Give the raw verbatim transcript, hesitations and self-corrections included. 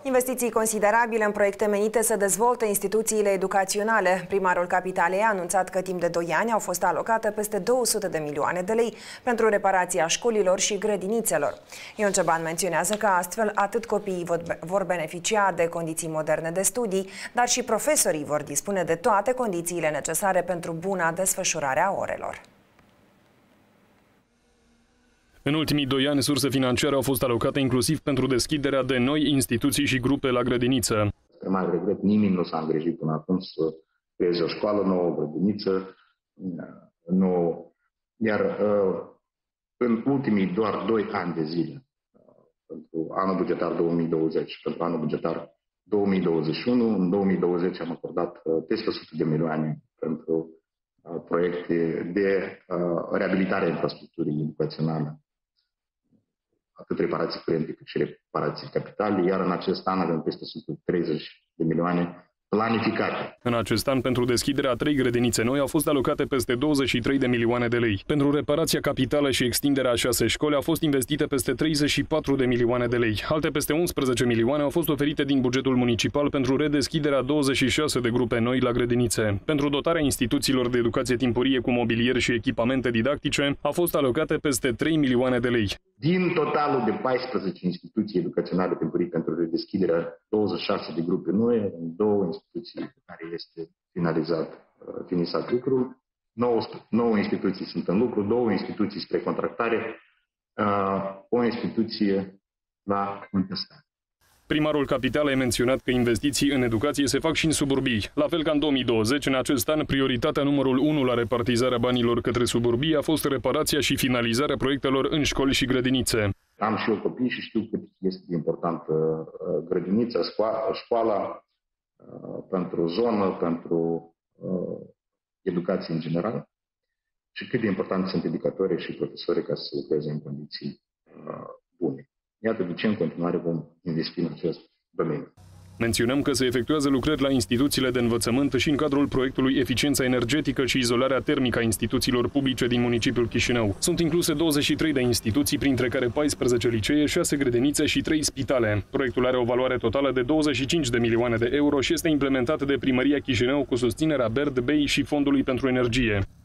Investiții considerabile în proiecte menite să dezvolte instituțiile educaționale. Primarul Capitalei a anunțat că timp de doi ani au fost alocate peste două sute de milioane de lei pentru reparația școlilor și grădinițelor. Ion Ceban menționează că astfel atât copiii vor beneficia de condiții moderne de studii, dar și profesorii vor dispune de toate condițiile necesare pentru buna desfășurare a orelor. În ultimii doi ani, surse financiare au fost alocate inclusiv pentru deschiderea de noi instituții și grupe la grădiniță. Spre mare regret, nimeni nu s-a îngrijit până acum să creeze o școală nouă, o grădiniță nouă. Iar în ultimii doar doi ani de zile, pentru anul bugetar două mii douăzeci și pentru anul bugetar două mii douăzeci și unu, în două mii douăzeci am acordat peste o sută de milioane pentru proiecte de reabilitare a infrastructurii educaționale, atât reparații curente cât și reparații capitale, iar în acest an avem peste o sută treizeci de milioane planificate. În acest an, pentru deschiderea a trei grădinițe noi, au fost alocate peste douăzeci și trei de milioane de lei. Pentru reparația capitală și extinderea a șase școli au fost investite peste treizeci și patru de milioane de lei. Alte peste unsprezece milioane au fost oferite din bugetul municipal pentru redeschiderea a douăzeci și șase de grupe noi la grădinițe. Pentru dotarea instituțiilor de educație timpurie cu mobilier și echipamente didactice, au fost alocate peste trei milioane de lei. Din totalul de paisprezece instituții educaționale timpurii pentru redeschiderea douăzeci și șase de grupe noi, în două instituții pe care este finalizat, finisat lucrul, nouă instituții sunt în lucru, două instituții spre contractare, o instituție la contestare. Primarul Capitalei a menționat că investiții în educație se fac și în suburbii. La fel ca în două mii douăzeci, în acest an, prioritatea numărul unu la repartizarea banilor către suburbii a fost reparația și finalizarea proiectelor în școli și grădinițe. Am și eu copii și știu cât este de importantă grădinița, școala, pentru zonă, pentru educație în general și cât de important sunt educatorii și profesorii ca să lucreze în condiții bune. Iată de ce în continuare vom investi în acest domeniu. Menționăm că se efectuează lucrări la instituțiile de învățământ și în cadrul proiectului Eficiența energetică și izolarea termică a instituțiilor publice din municipiul Chișinău. Sunt incluse douăzeci și trei de instituții, printre care paisprezece licee, șase grădinițe și trei spitale. Proiectul are o valoare totală de douăzeci și cinci de milioane de euro și este implementat de Primăria Chișinău cu susținerea B E R D, B E I și Fondului pentru Energie.